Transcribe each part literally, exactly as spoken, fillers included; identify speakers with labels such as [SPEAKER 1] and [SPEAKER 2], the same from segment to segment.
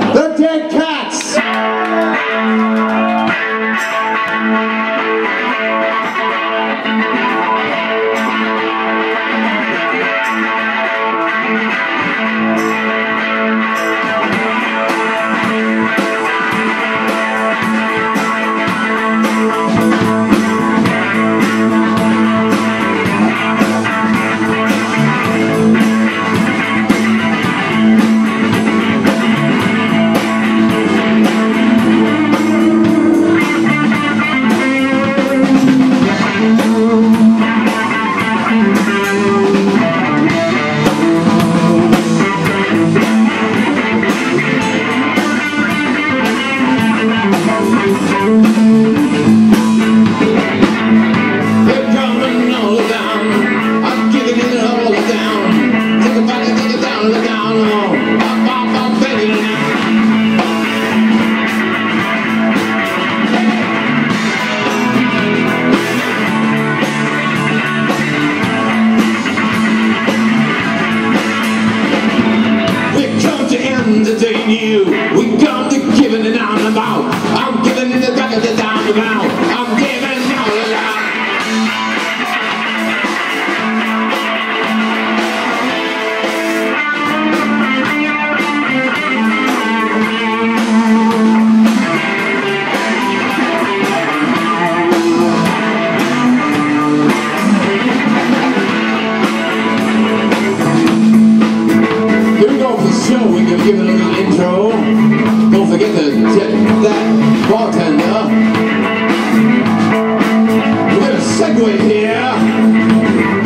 [SPEAKER 1] The Dead Cats.
[SPEAKER 2] Entertain you. We come to giving it on the mouth. I'm giving in the back of the down the mouth. I'm giving all the loud. Here we go for the show. We can give it a little intro. Don't forget to tip that bartender. We're going to segue here.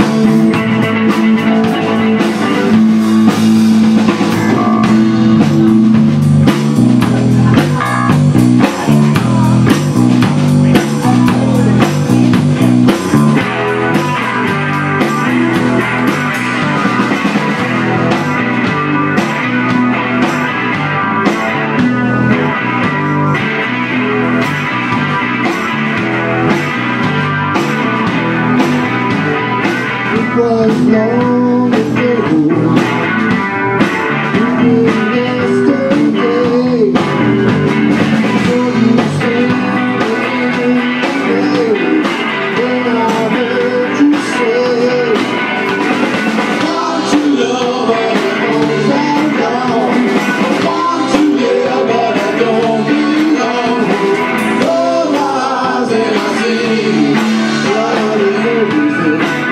[SPEAKER 1] Was long ago, yesterday, so you stand in when I heard you say, I want to love but I don't that long. I want to live but I don't belong. Close my eyes and I see blood and everything.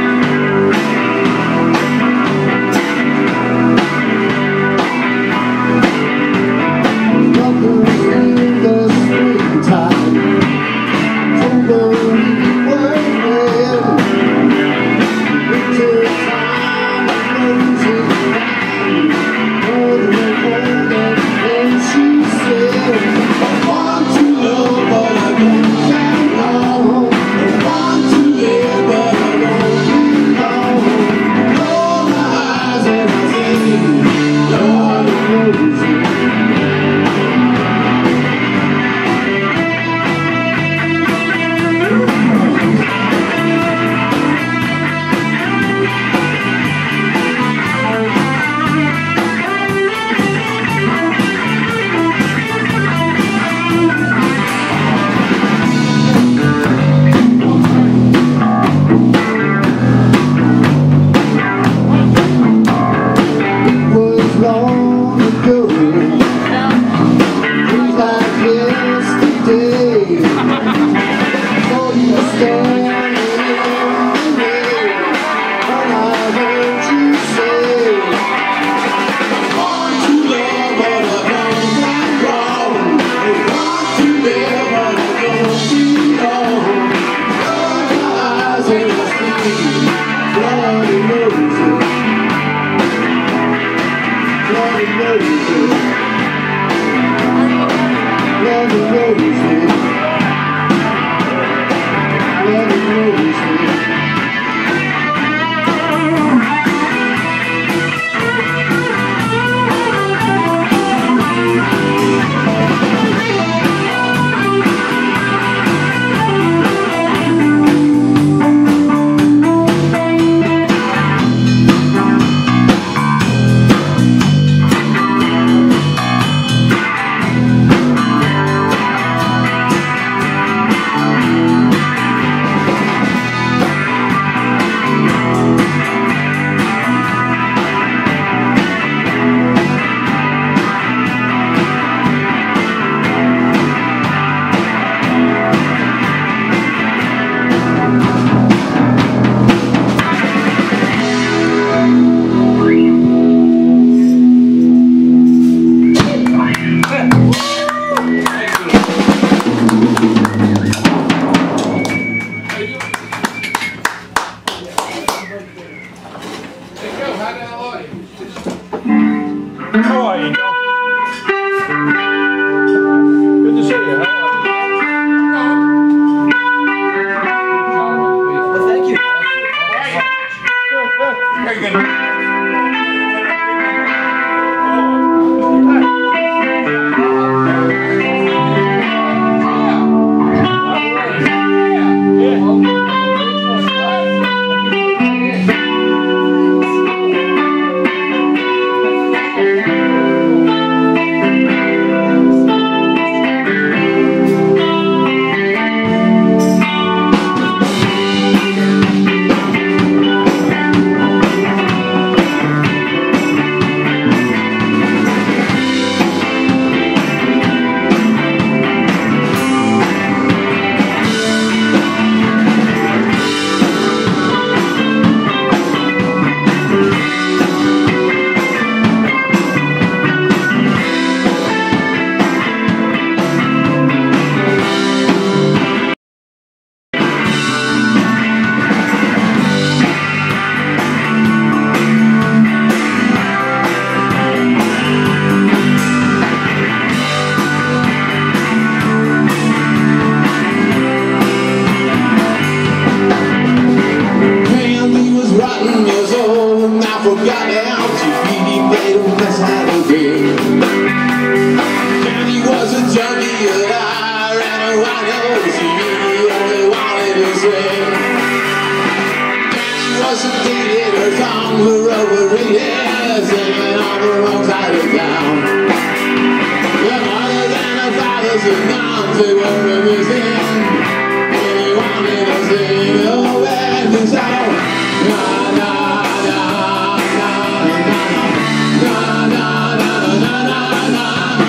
[SPEAKER 2] sing. Danny was a junkie and I ran around the she only wanted to sing. Danny was addicted, her songs were overrated, singing on the wrong side of town. The mothers and the fathers and nuns, they were missing. And he wanted to sing, oh, and the sound. Na na na na na na na na na na na.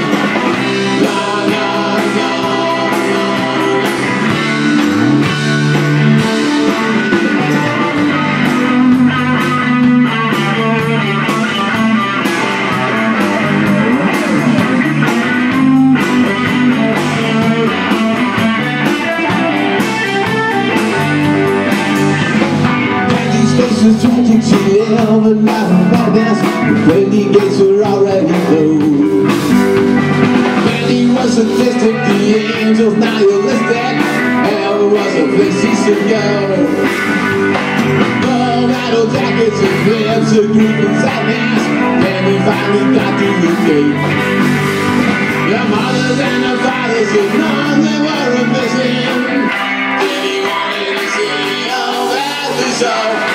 [SPEAKER 2] Was tragic, she lived a life of madness. The pearly gates were already closed. Danny was sadistic, the angels nihilistic. Hell was a place he should go. Oh, metal jackets and lips of grief and sadness. Danny finally got to the gate. The mothers and the fathers and none, they were missing. Danny wanted to see all that the show.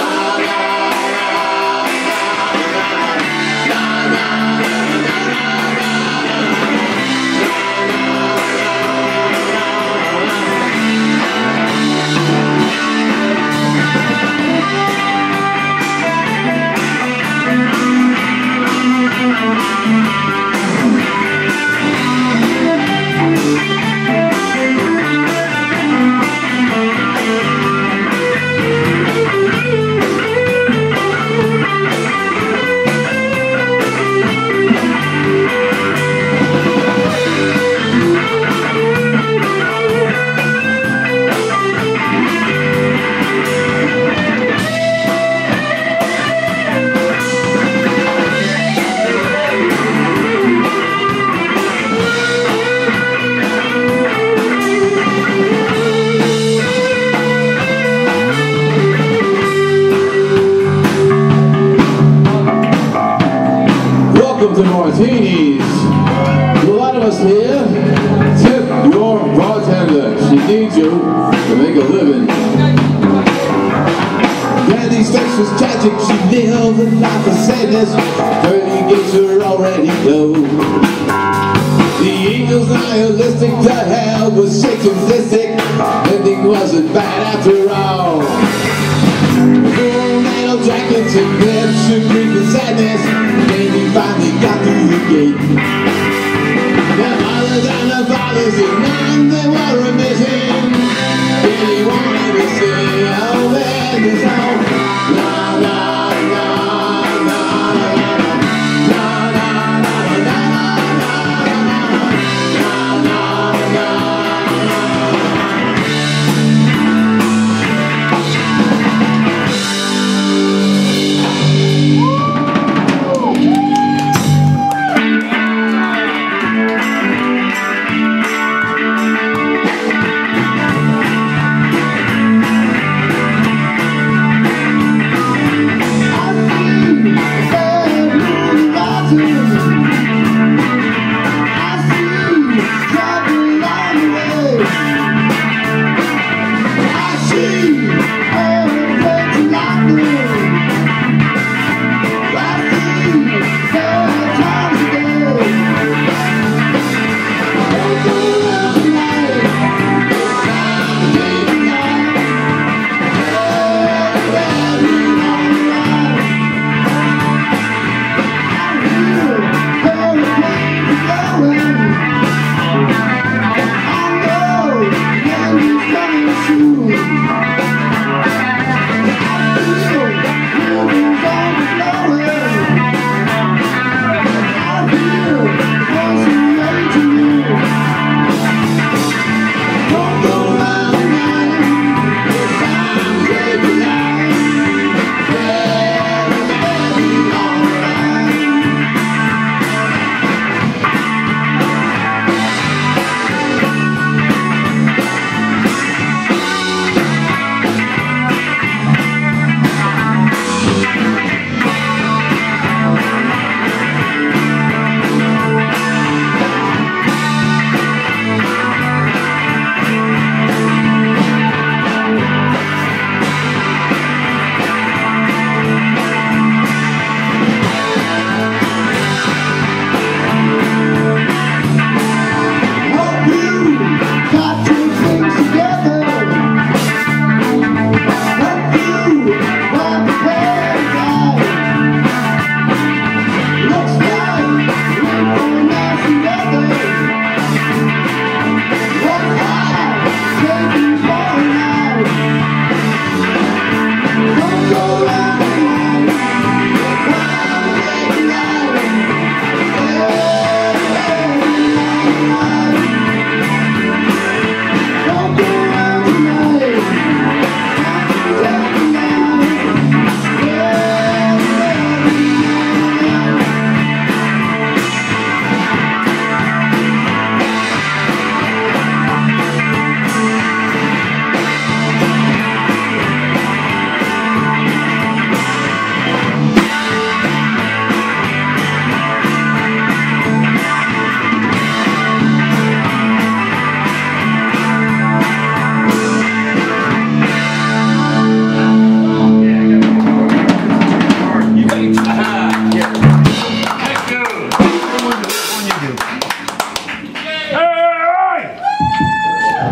[SPEAKER 2] Welcome to Martinis. A lot of us here tip your bartender. She needs you to make a living. Danny's face was tragic. She lived a life of sadness. Thirty gates were already closed. The angels nihilistic. The hell was Satanistic. Ending wasn't bad after all. Metal jackets and lips of grief and sadness. Danny finally got through the gate. The mothers and the fathers and none, they were missing. Danny wanted to say, oh, man, this song. La la la la la la la la la la la.
[SPEAKER 1] I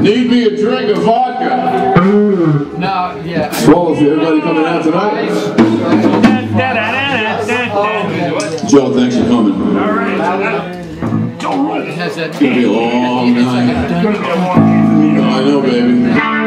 [SPEAKER 2] Need me a drink of vodka.
[SPEAKER 3] No, yeah.
[SPEAKER 2] Swallow for everybody coming out tonight. Joe, thanks for coming. It's gonna be a long night. I know, baby.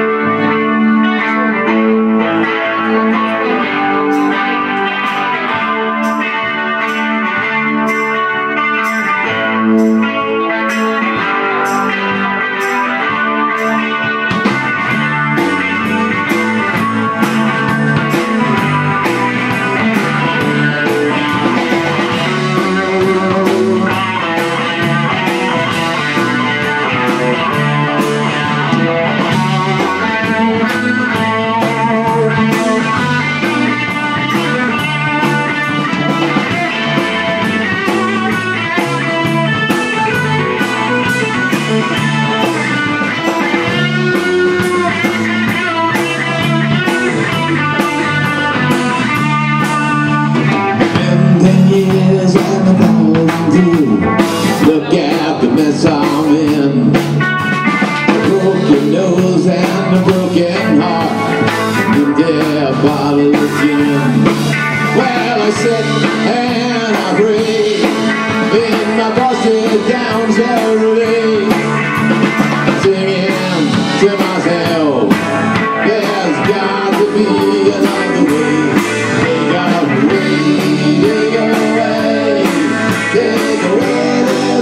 [SPEAKER 2] Look at the mess I'm in. A broken nose and a broken heart, and a bottle of gin. Well, I sit and I breathe in my busted down Saturday, singing to myself, there's got to be another way. Take away, take away, take away.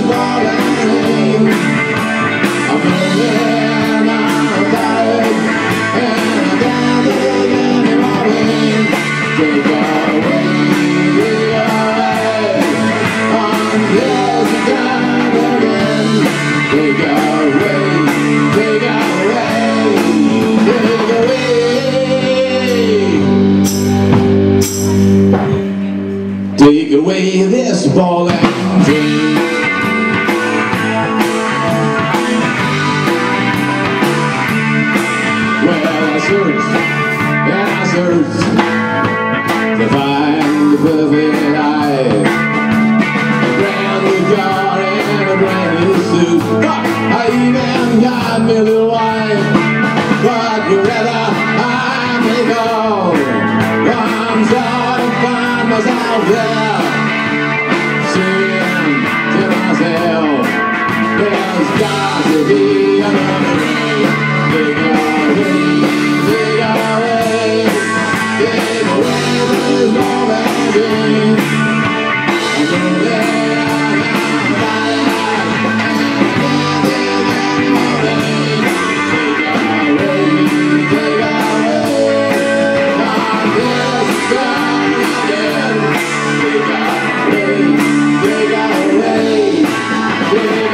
[SPEAKER 2] I'm feeling I'm tired and I'm gathered in the morning. Take away, take away, I'm just down again. Take away, take away, take away. Take away this ball and dream. To find the perfect life, a brand new car and a brand new suit. But I even got me a little wife. But wherever I may go, I'm sure to find myself there, singing to myself, there's got to be another way. Take away, take away, take away this love and dream. I know that I'm tired and I can't take any more pain. Take away, take away, I'm just down again. Take away, take away, take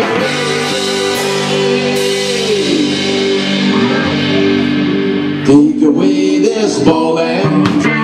[SPEAKER 2] away. Take away this ball and dream.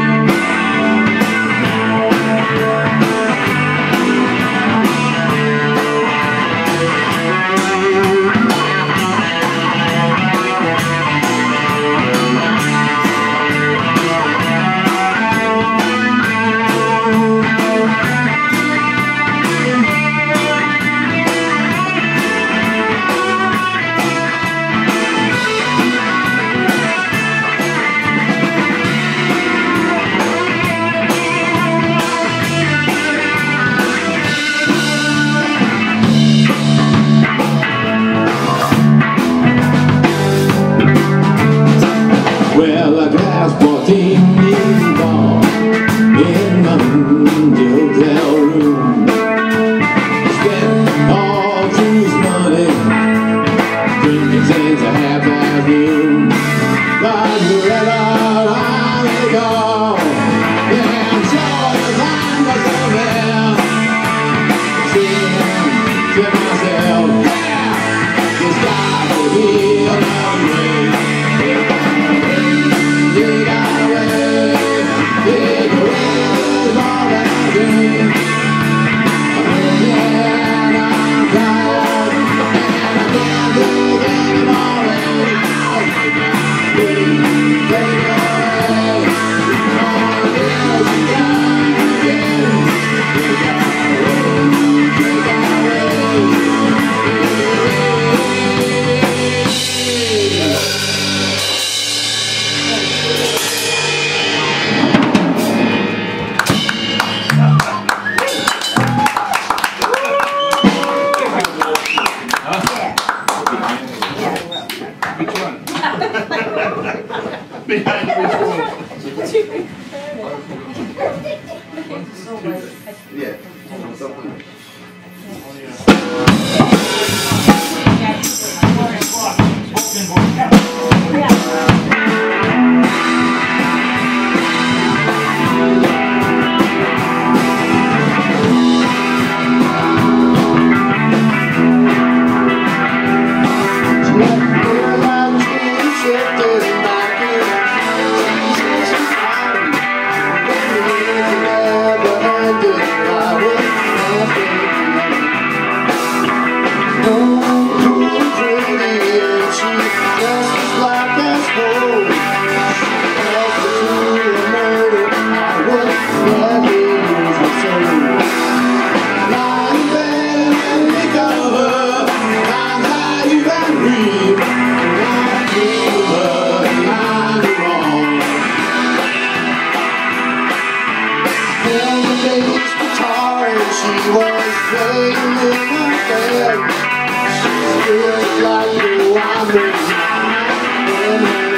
[SPEAKER 1] She was playing in my bed. She feels like a wandering mind.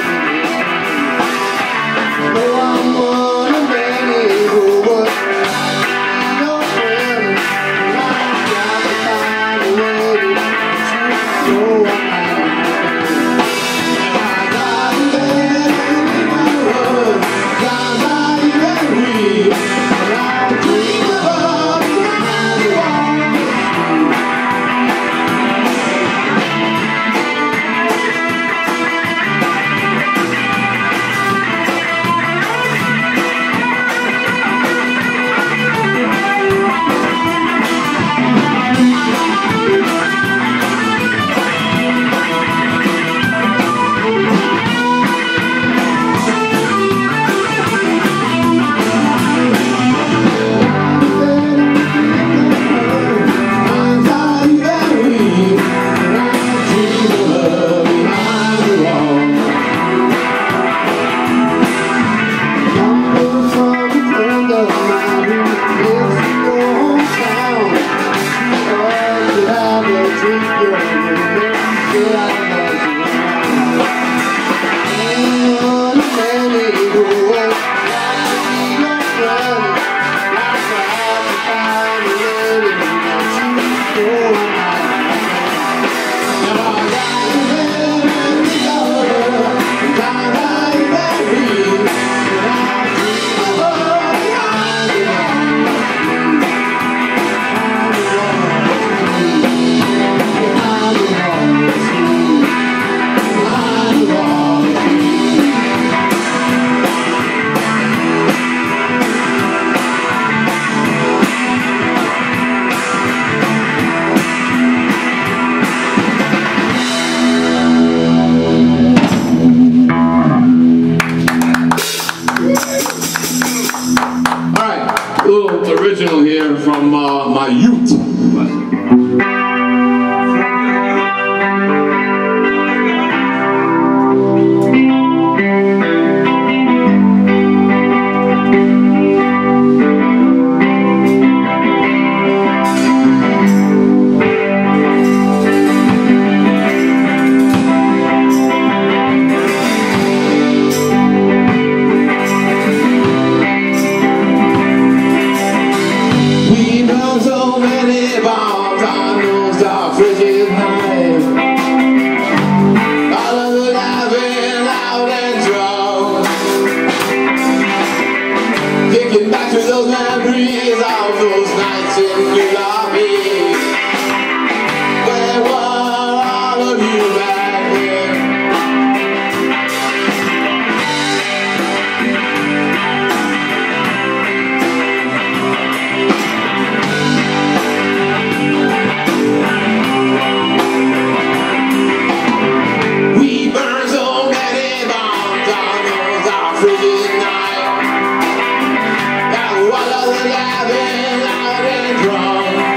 [SPEAKER 1] Oh, I'm one of many who would be your friend. And I've got to find a way to know I'm not. I got a bed in my room, down by you and me. And I dream of her.
[SPEAKER 2] Original here from uh, my youth. Loud and drunk.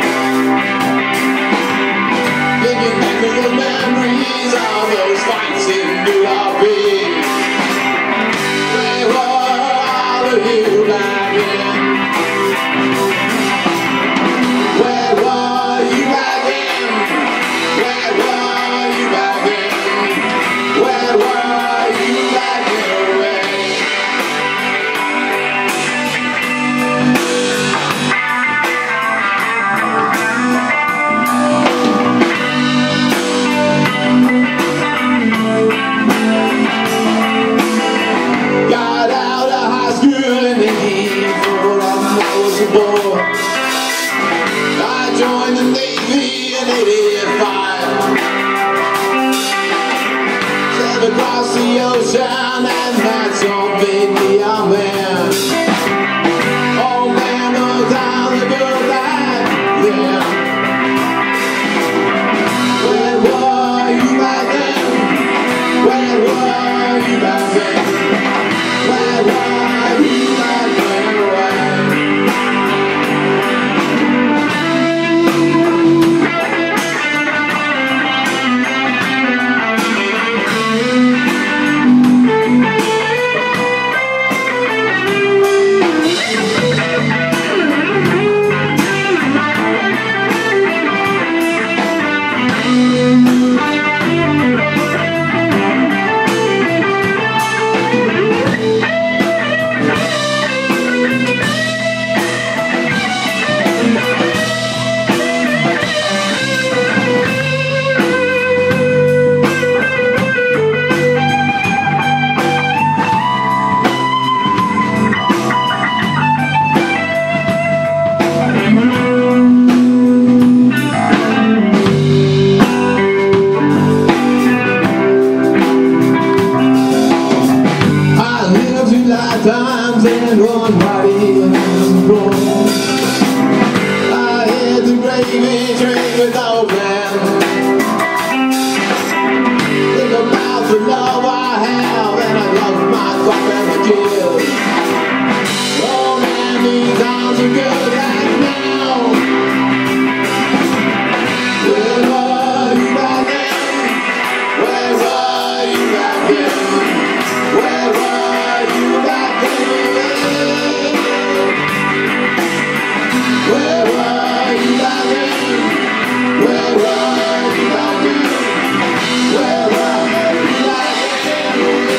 [SPEAKER 2] Times and one body and one floor. I had the gravy train without man. Think about the love I have, and I love my fuck and my kids. Oh man, these times are good right now. Where were you back then? Where were you back then? Where were you back then? Where were you back then? Where were you back then? Where were you back then?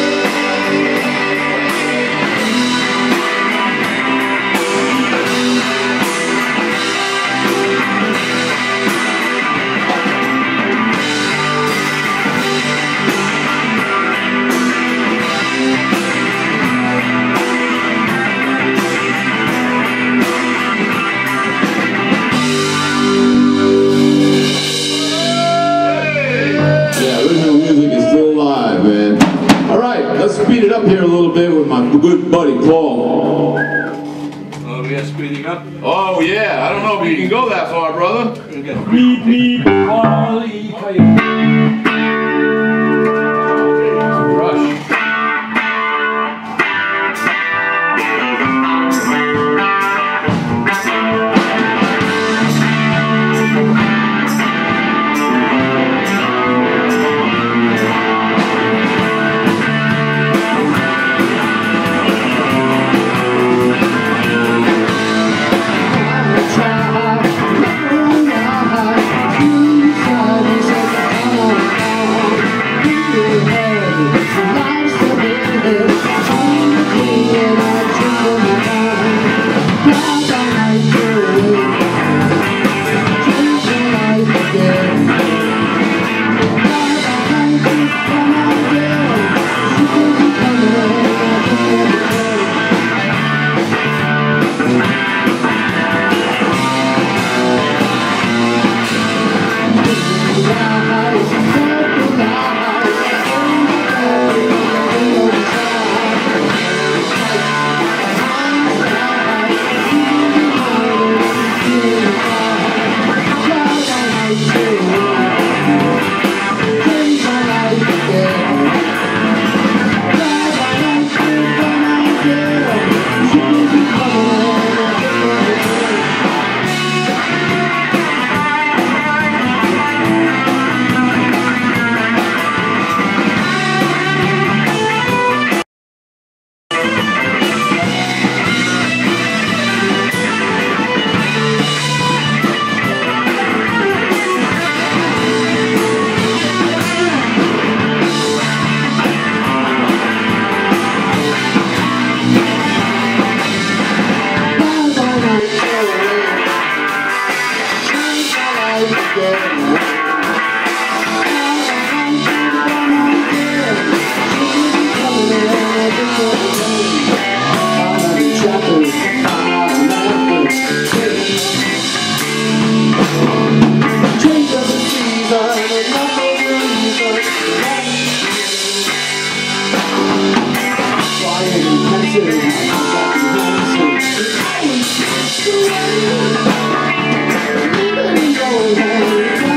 [SPEAKER 2] Let's speed it up here a little bit with my good buddy Paul.
[SPEAKER 4] Oh, we are speeding up?
[SPEAKER 2] Oh yeah, I don't know if you can go that far, brother.
[SPEAKER 4] Beep, beep, Paul E. Rush.
[SPEAKER 1] Going home.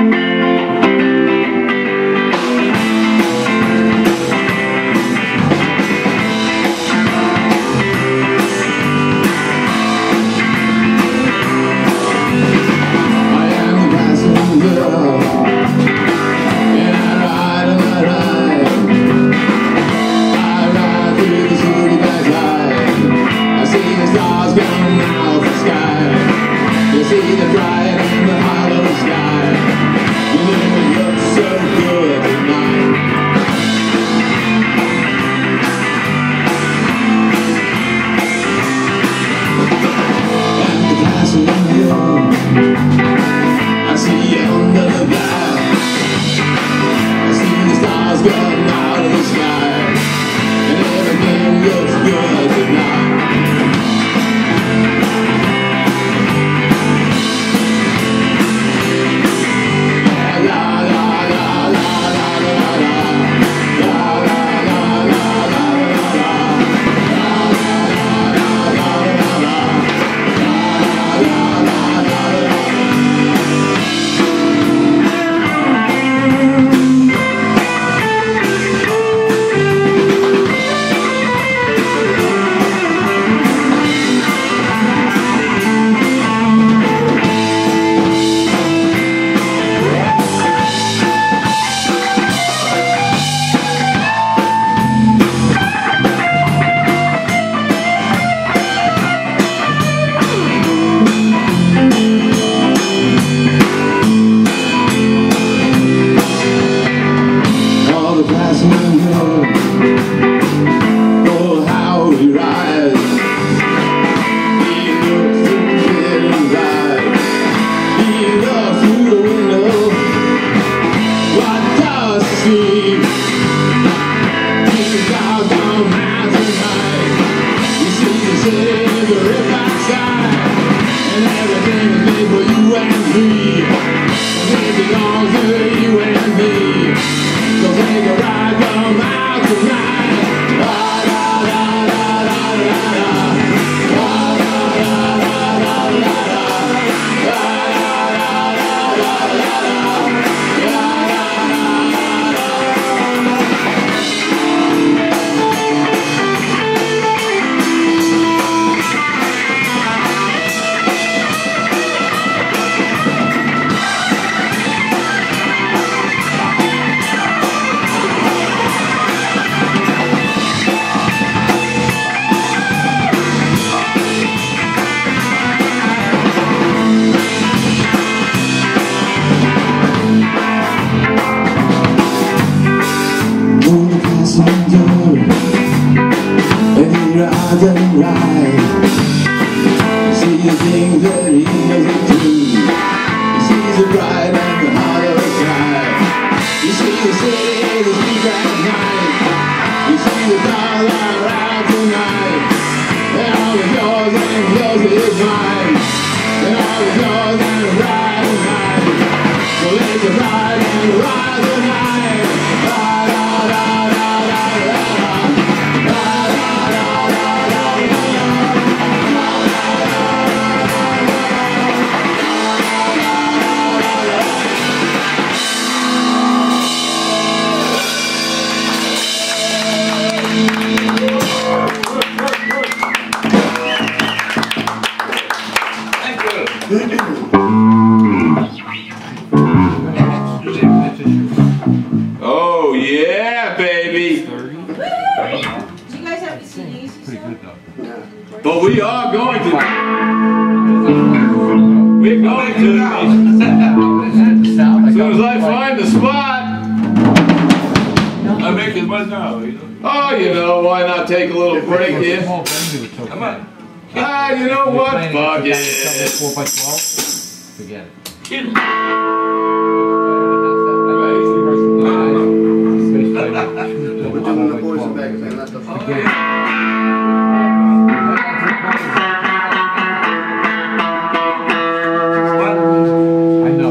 [SPEAKER 2] Oh yeah, baby!
[SPEAKER 5] Do you guys have any C Ds? Pretty good though.
[SPEAKER 2] But we are going to. We're going to. As soon as I find the spot.
[SPEAKER 4] I make it right now. You know.
[SPEAKER 2] Oh, you know, why not take a little break here?
[SPEAKER 4] Come on.
[SPEAKER 2] Ah, you know what? Fuck it.
[SPEAKER 3] four by twelve? Forget it.
[SPEAKER 4] Kill him.
[SPEAKER 3] We're
[SPEAKER 1] doing the boys and back then, not the
[SPEAKER 3] I know.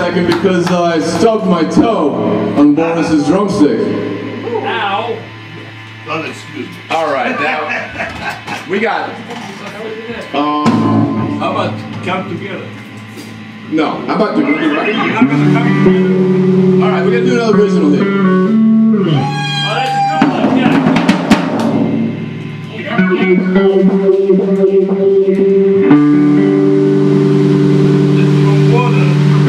[SPEAKER 2] second because uh, I stubbed my toe on Boris's drumstick.
[SPEAKER 4] Ow! Oh, excuse me.
[SPEAKER 2] All right, now we got. Um,
[SPEAKER 4] How about come together?
[SPEAKER 2] no, how about the?
[SPEAKER 4] You're not gonna come together.
[SPEAKER 2] All right, we're gonna do another original here.
[SPEAKER 4] Oh, that's a good one. Yeah. Let's go water.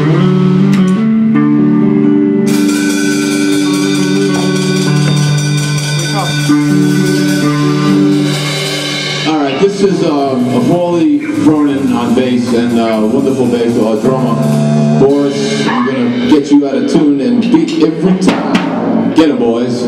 [SPEAKER 2] All right, this is um, a Paulie Cronin on bass and uh, wonderful bass uh, drummer. Boris, I'm gonna get you out of tune and beat every time. Get 'em, boys.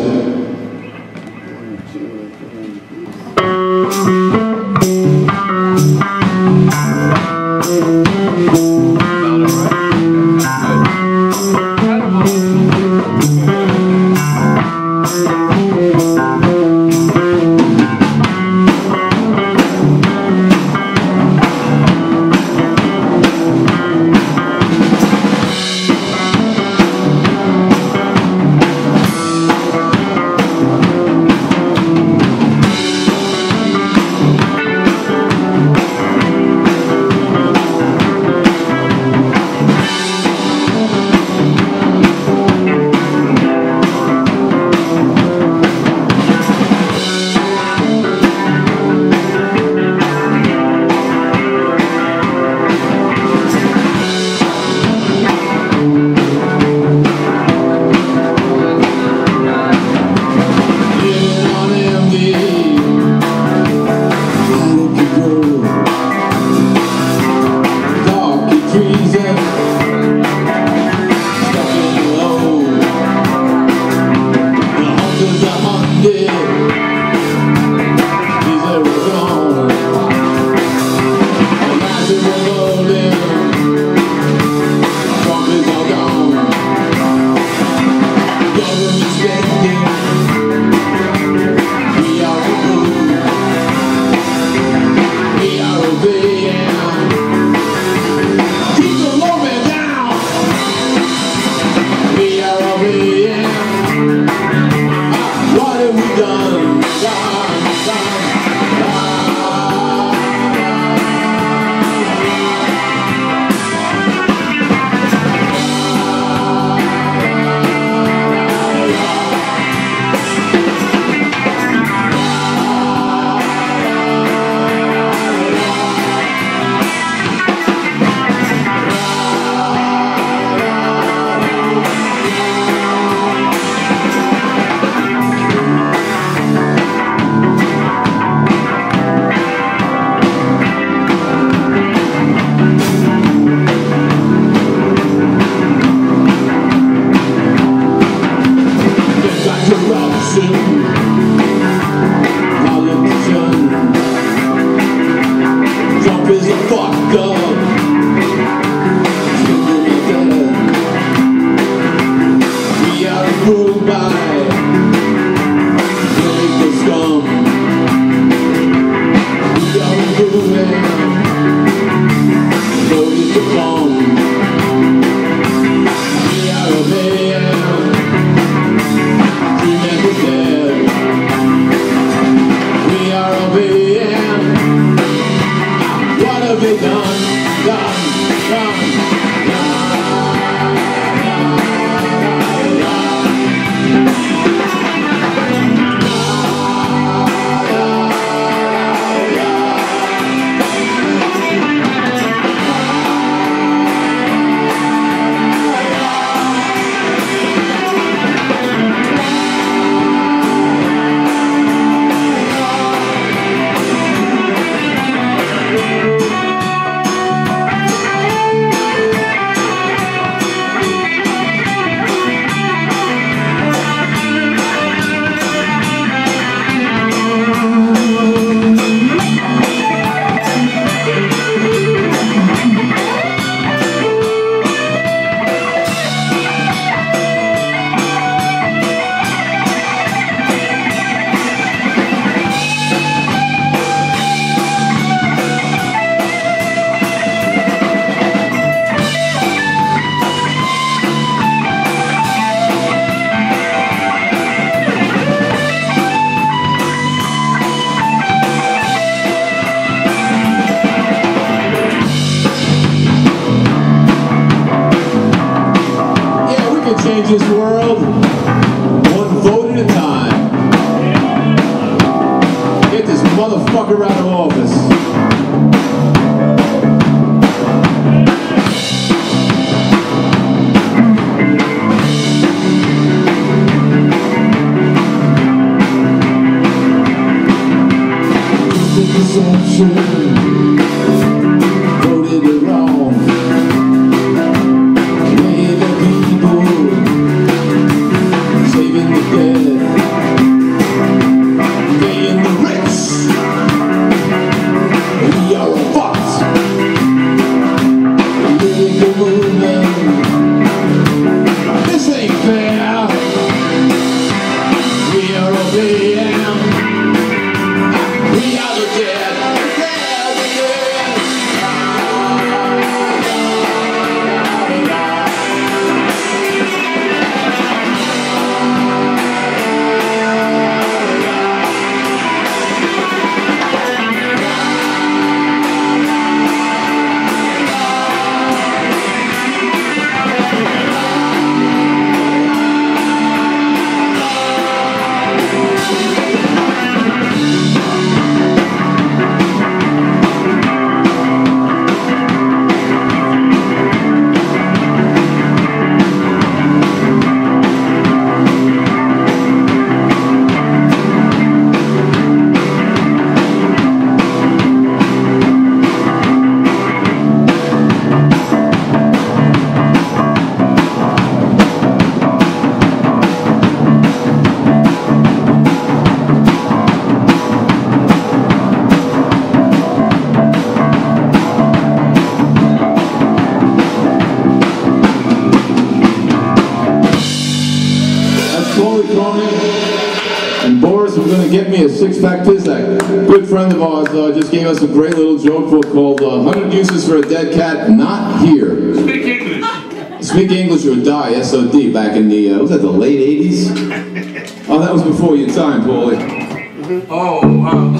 [SPEAKER 2] going to get me a six-pack Pizzak. A good friend of ours uh, just gave us a great little joke book called uh, one hundred Uses for a Dead Cat Not Here.
[SPEAKER 4] Speak English.
[SPEAKER 2] Speak English or Die, S O D, back in the, uh, was that the late eighties? Oh, that was before your time, Paulie.
[SPEAKER 4] Oh, wow.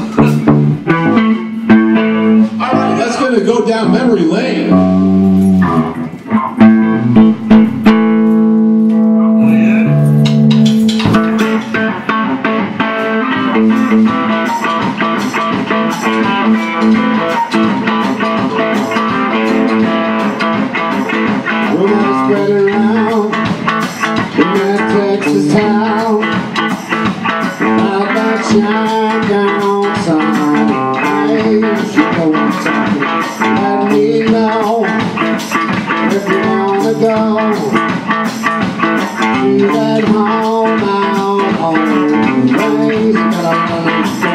[SPEAKER 2] All right, that's going to go down memory lane.
[SPEAKER 1] Spread around in that Texas town, out that Shinedown sign. Hey, you know what I'm talking. Let me know if you wanna go to that home out on the ways that I wanna go.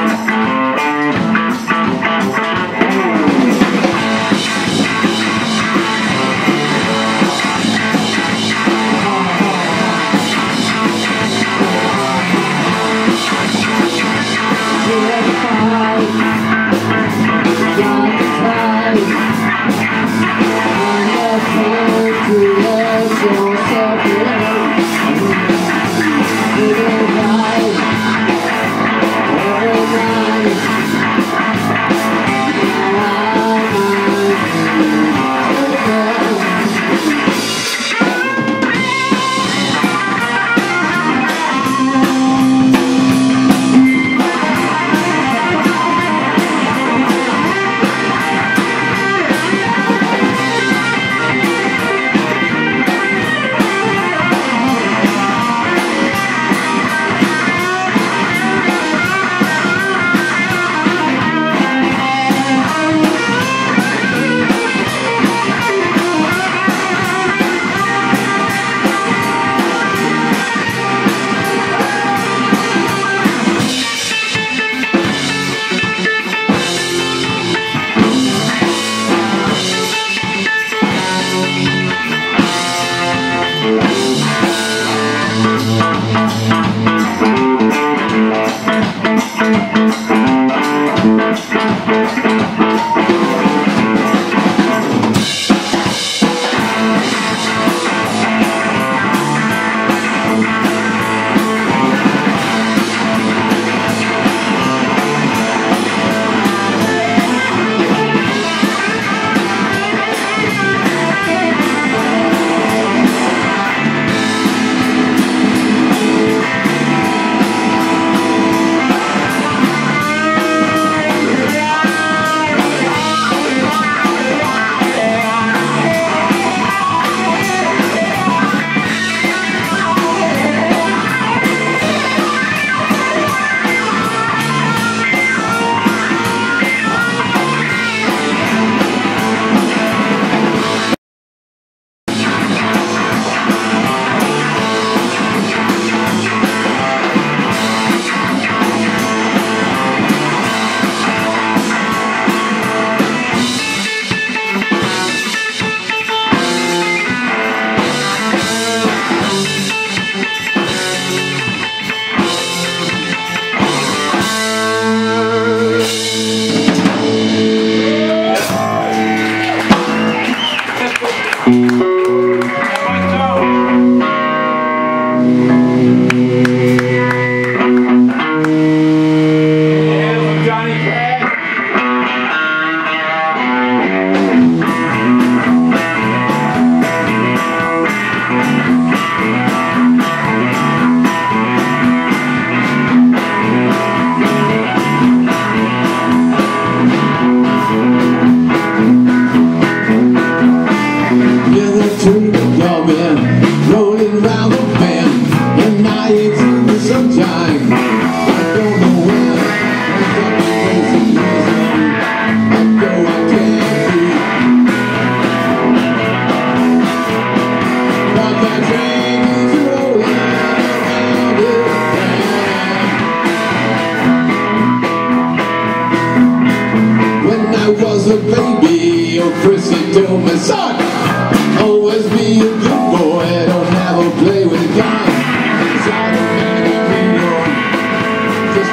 [SPEAKER 2] was a baby, oh Chrissy told me, son, always be a good boy, don't never play with guns. It's all the man you need,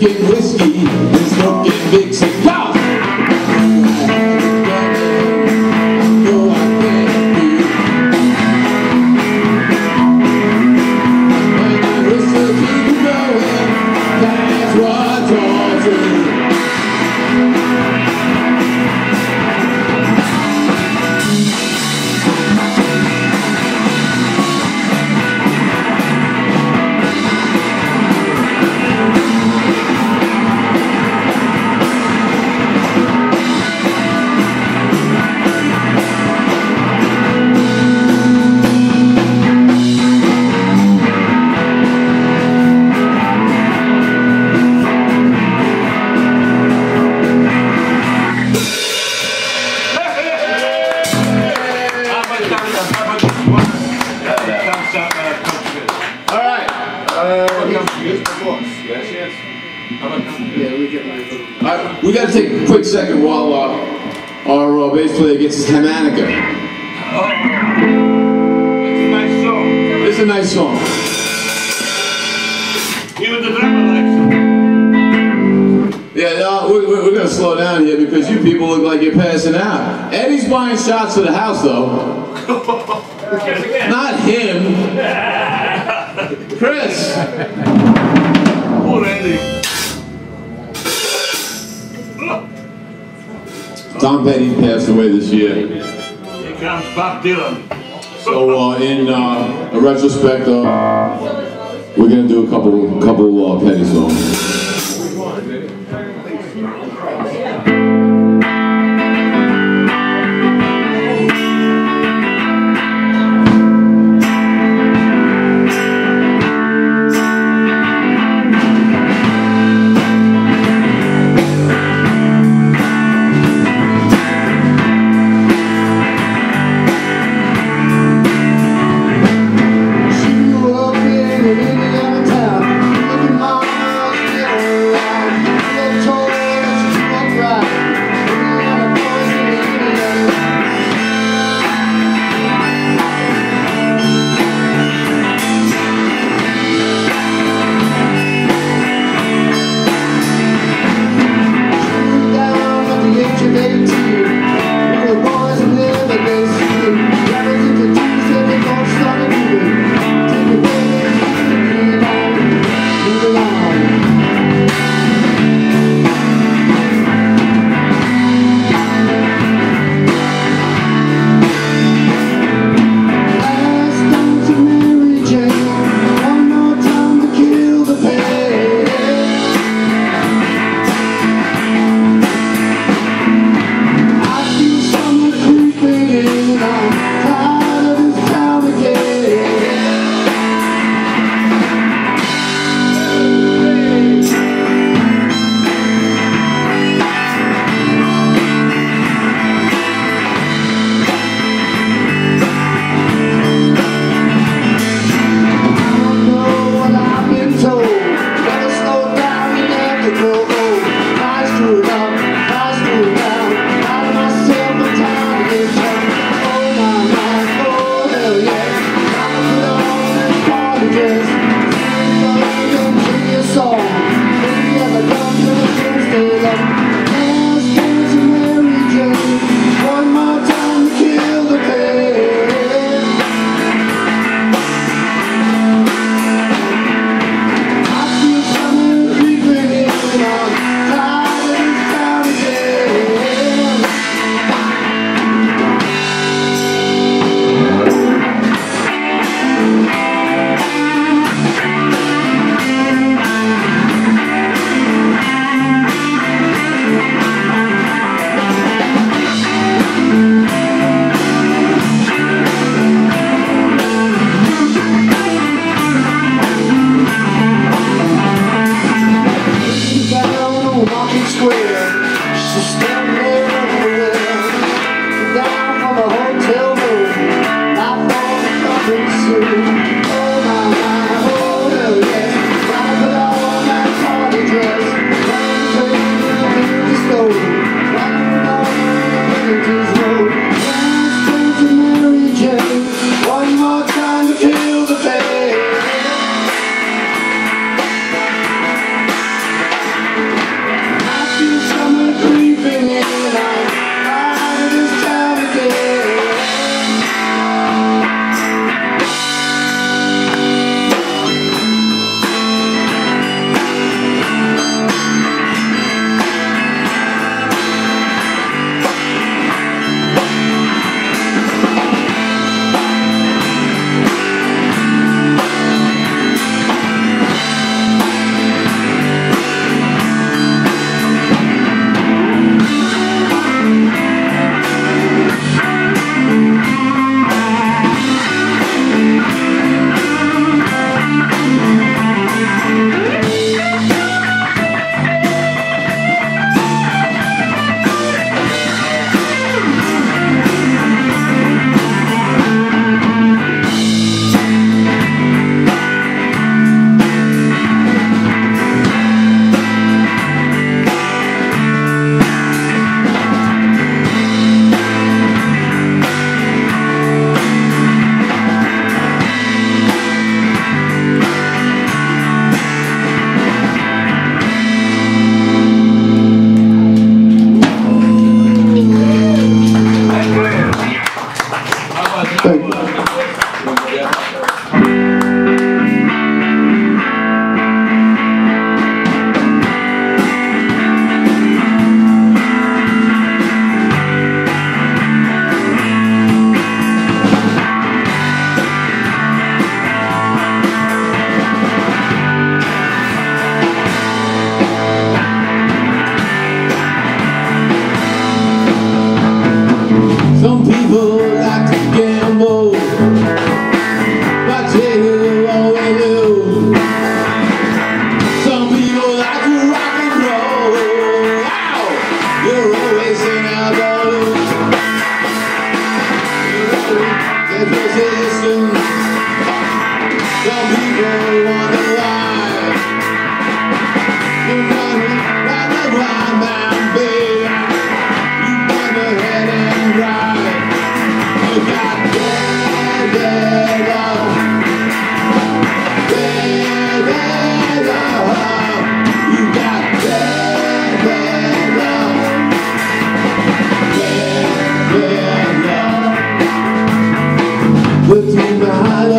[SPEAKER 2] drinking whiskey and smoking big cigars. Alright, we gotta take a quick second while uh, our uh, bass player gets his harmonica.
[SPEAKER 4] Oh, it's a nice song.
[SPEAKER 2] It's a nice song.
[SPEAKER 4] Even the drummer likes it.
[SPEAKER 2] Yeah, no, we're, we're gonna slow down here because you people look like you're passing out. Eddie's buying shots for the house though. Not him. Chris.
[SPEAKER 4] Poor Eddie.
[SPEAKER 2] Tom Petty passed away this year.
[SPEAKER 4] Here comes Bob Dylan.
[SPEAKER 2] So uh, in uh, a retrospect, uh, we're gonna do a couple, couple uh, Petty songs.
[SPEAKER 1] She grew up in an Indiana town. Look at mama's little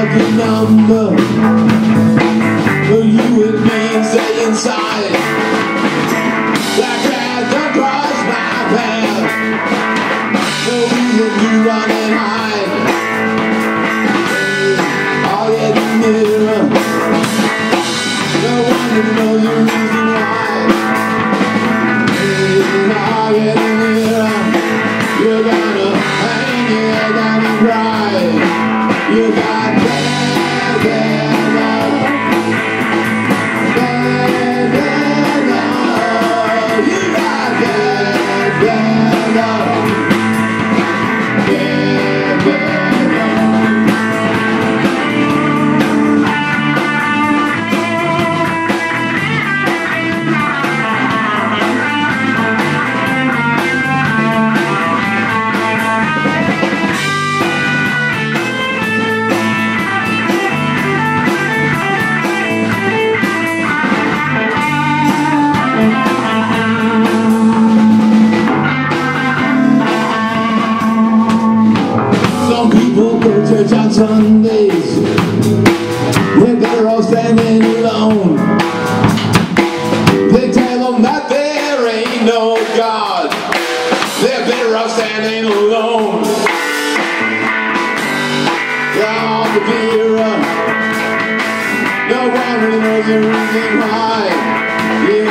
[SPEAKER 2] lucky number for you and me stay inside. Black cat don't cross my path. No reason to run and hide. I'll get nearer. No one will know the reason why. I'll get nearer. You're gonna hang your head down and cry. You got bad, bad love. Bad, bad love. You got bad, bad love. Bad, bad love. Some people go to church on Sundays. They're better off standing alone. They tell them that there ain't no God. They're better off standing alone. They're on the beer. No one really knows the reason why. Yeah,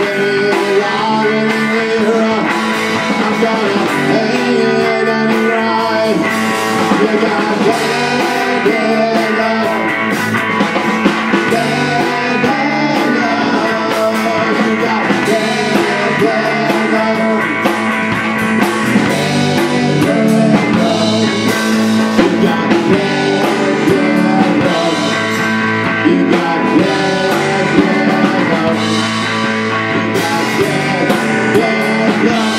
[SPEAKER 2] I'm gonna hang it on the ride. You got bad, bad love. Bad, bad love. You got bad, bad love. Bad, bad love. You got bad, bad love. You got bad, bad love. You got bad, bad love.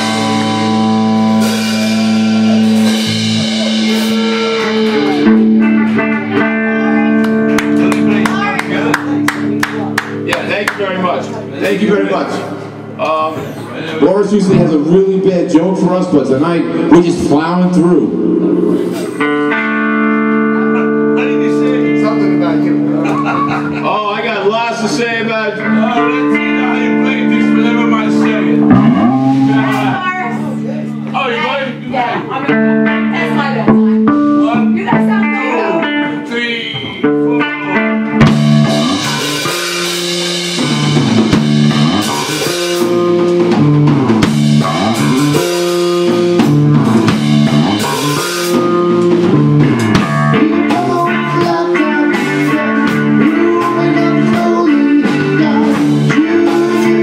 [SPEAKER 2] Very much. Thank you very much. Um, Boris usually has a really bad joke for us, but tonight we're just plowing through.
[SPEAKER 4] What did he say?
[SPEAKER 1] Something about you.
[SPEAKER 2] Oh, I got lots to say about.
[SPEAKER 4] Oh, let's see how you play this for them my second. Oh, you're going?
[SPEAKER 5] Yeah, I'm gonna, that's my bedtime.
[SPEAKER 4] One,
[SPEAKER 5] You guys sound great though.
[SPEAKER 4] three, four.
[SPEAKER 1] You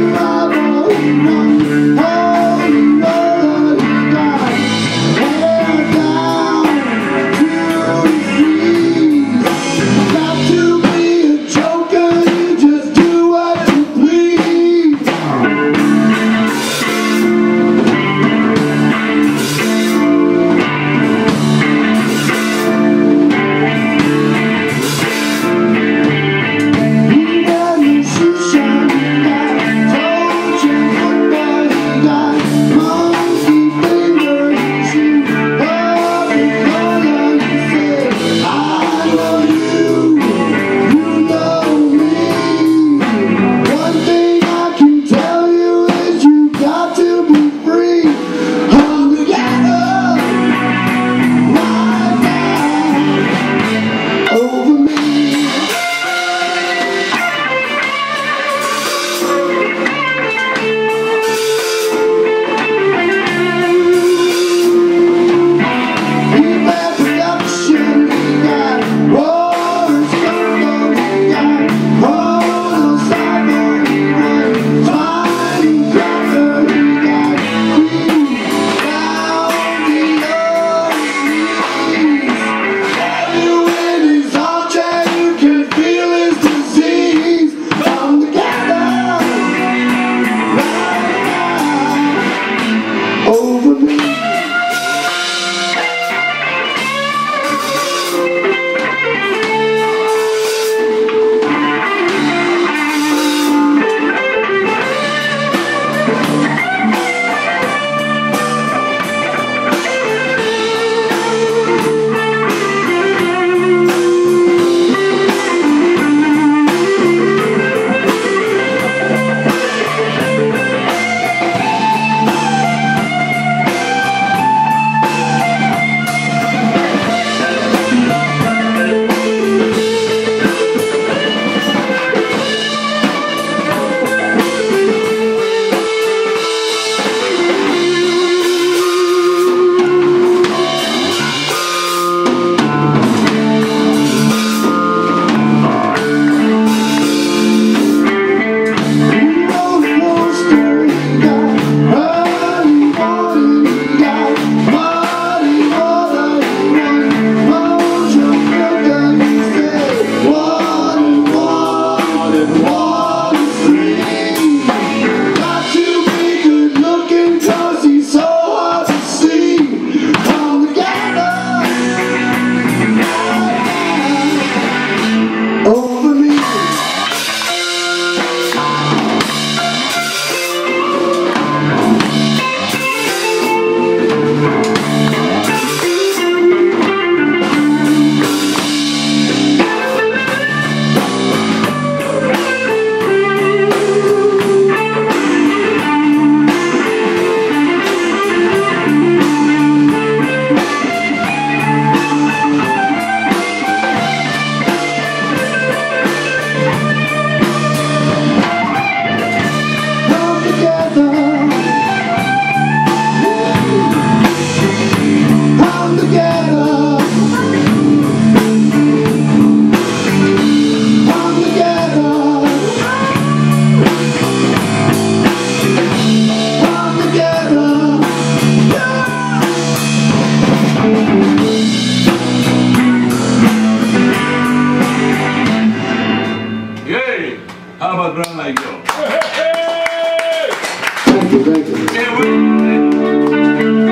[SPEAKER 1] Thank you, thank you.
[SPEAKER 4] Yeah, we-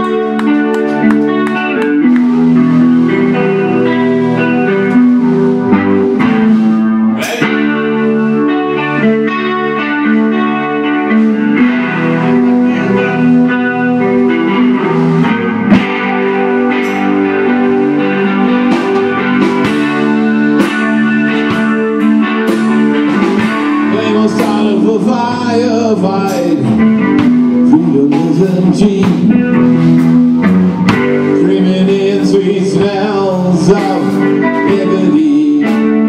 [SPEAKER 2] They must start up a firefight. Freedom isn't cheap. Dreaming in sweet smells of liberty.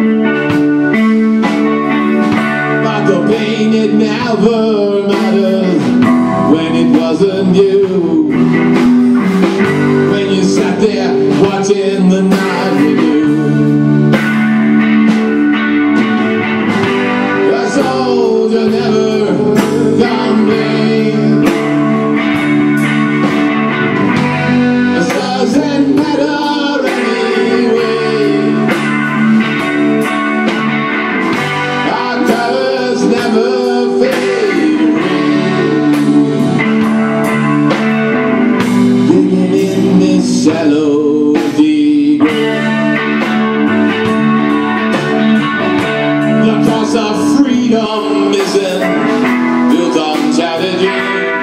[SPEAKER 2] But the pain, it never matters when it wasn't you. When you sat there watching the night renew. Soldier never complain. The stars didn't matter anyway. Our colors never fade away. Digging in this shallow deep grave. The cost of freedom isn't built on strategy.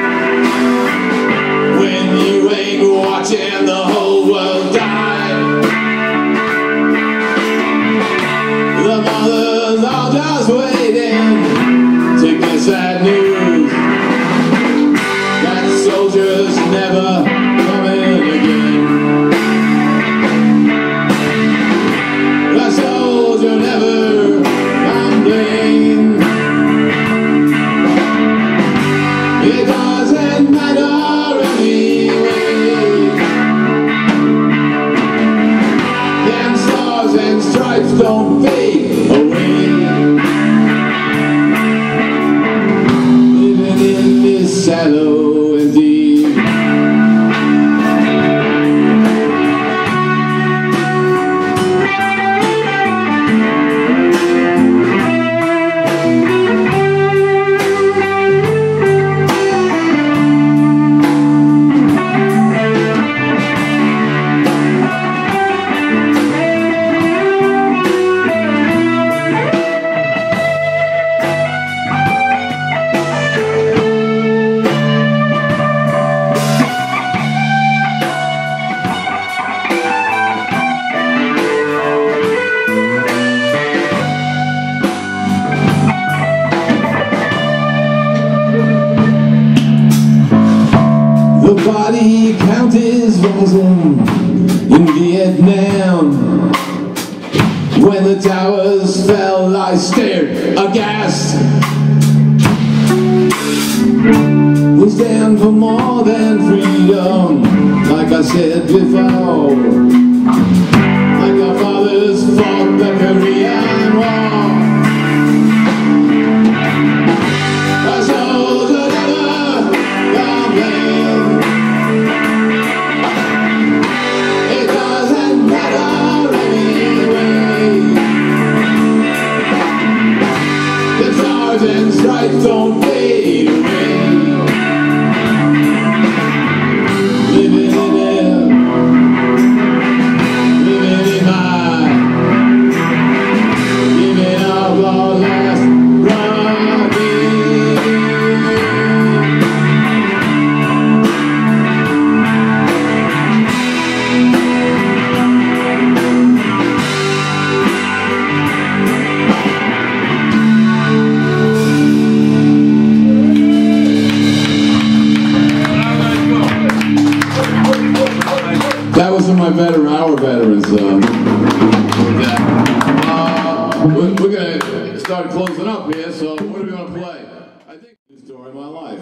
[SPEAKER 2] When you ain't watching the whole world die, the mothers are just waiting to get sad news that soldiers never coming again. The soldier never complain. It doesn't matter anyway. Them stars and stripes don't fade away. Living in this shallow and deep. The body count is rising in Vietnam. When the towers fell, I stared aghast. We stand for more than freedom, like I said before. Like our fathers fought the Korean War. A soldier never complains. It doesn't matter anyway. The stars and stripes don't fade away. Living in it, living in my, giving up our last running. That was for my veteran, our veterans. Uh, yeah. uh, we're, we're gonna start closing up here. So what are we gonna play? I think it's the story of my life.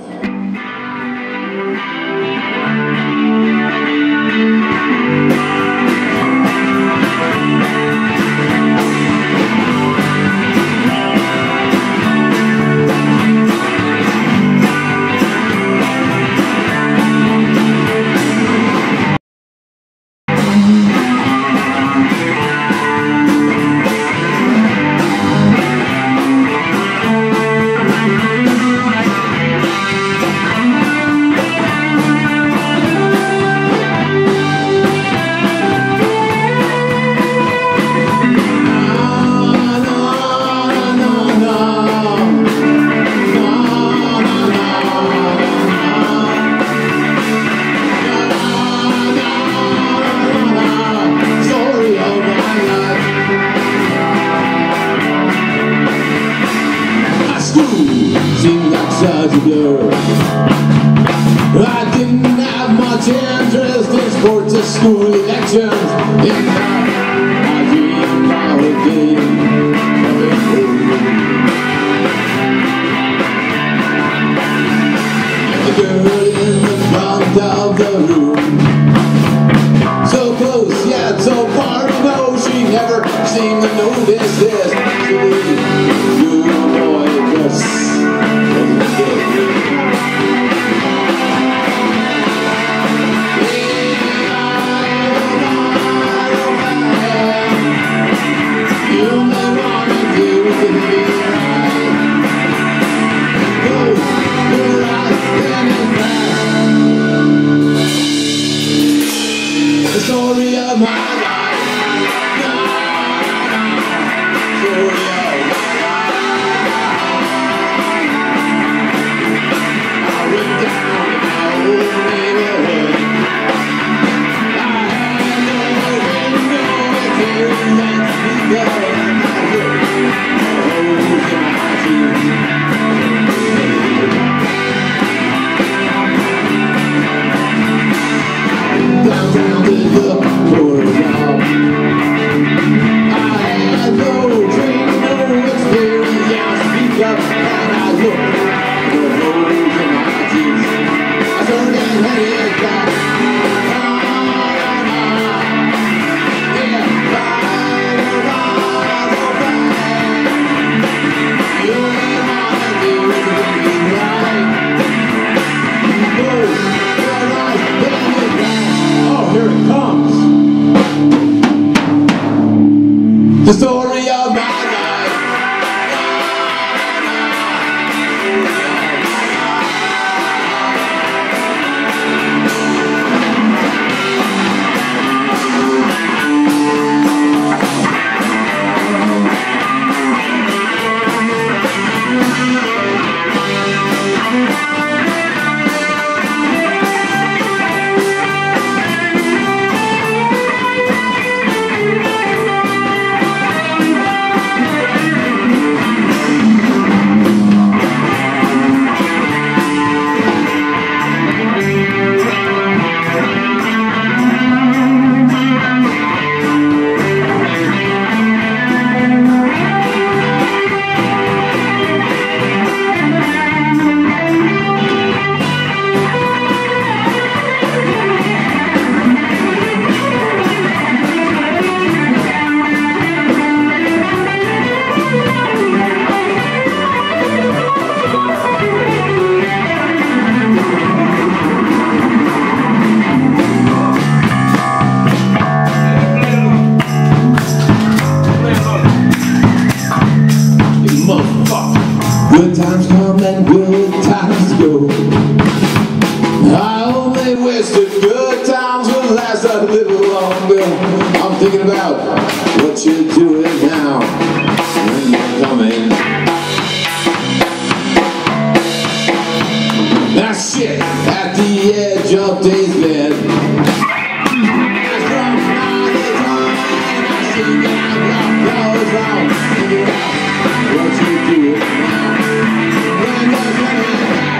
[SPEAKER 2] seemed like such a blur. I didn't have much interest in sports or school elections. In fact, I dreamed about a day coming home. And the girl in the front of the room, so close yet so far below, she never seemed to notice this. You boy, this wasn't good. The story of my life. No, no, no. Story of my life. I went down in my old neighborhood. I had no window to carry that because I looked holes in my jeans. Downtown to look for a job. I had no training, no experience. Speak up and I look for holes in my jeans. I started getting headed back. Yeah, right around the back. You only wanna do everything right. Whoa, you're right, then it's back. Oh, here it comes. The story of my life. Good times come and good times go. I only wish that good times would last a little longer. I'm thinking about what you're doing now when you're coming. That shit at the edge of day's bed. What you doing now? When you're coming back.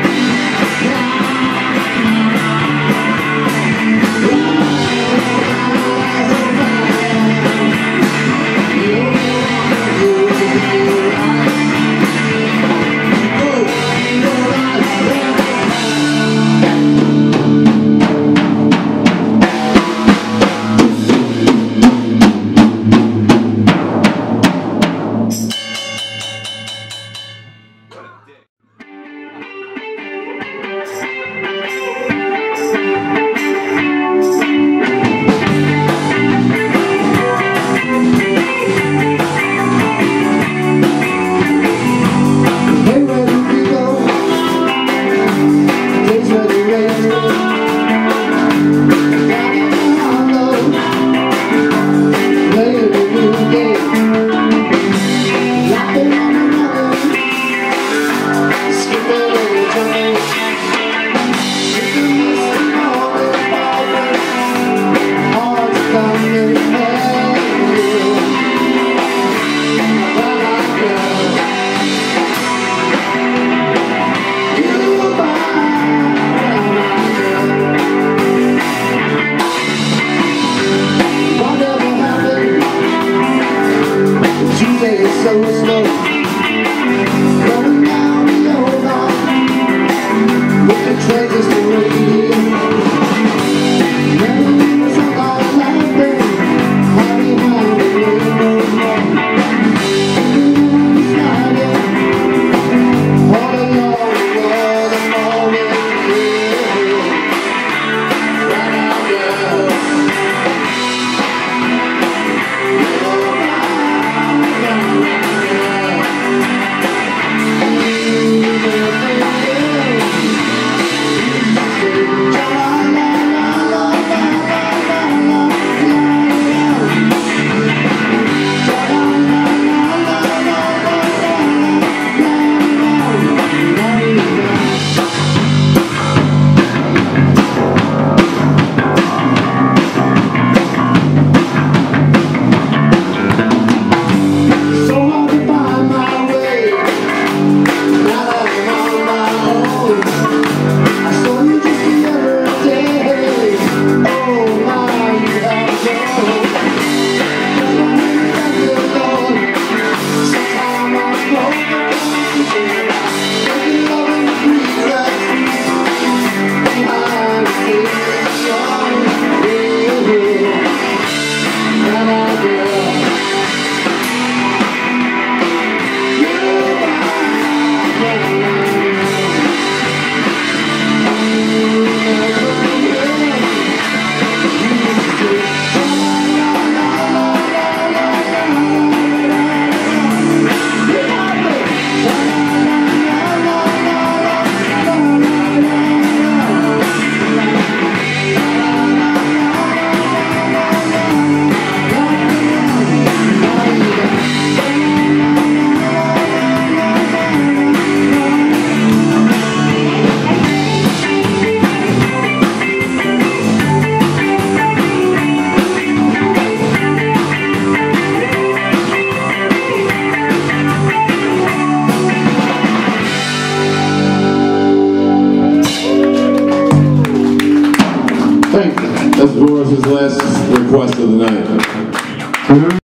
[SPEAKER 2] That's Boris's last request of the night.